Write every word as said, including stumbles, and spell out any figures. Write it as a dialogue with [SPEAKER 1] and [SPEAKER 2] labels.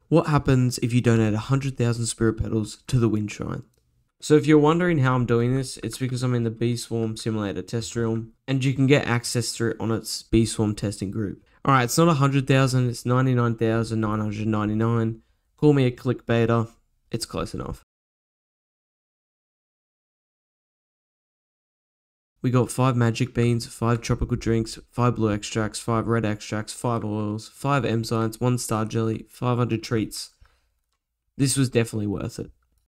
[SPEAKER 1] What happens if you donate one hundred thousand spirit petals to the wind shrine? So if you're wondering how I'm doing this, it's because I'm in the Bee Swarm Simulator test room, and you can get access through it on its Bee Swarm testing group. Alright, it's not one hundred thousand, it's ninety-nine thousand nine hundred ninety-nine. Call me a clickbaiter, it's close enough. We got five magic beans, five tropical drinks, five blue extracts, five red extracts, five oils, five enzymes, one star jelly, five hundred treats. This was definitely worth it.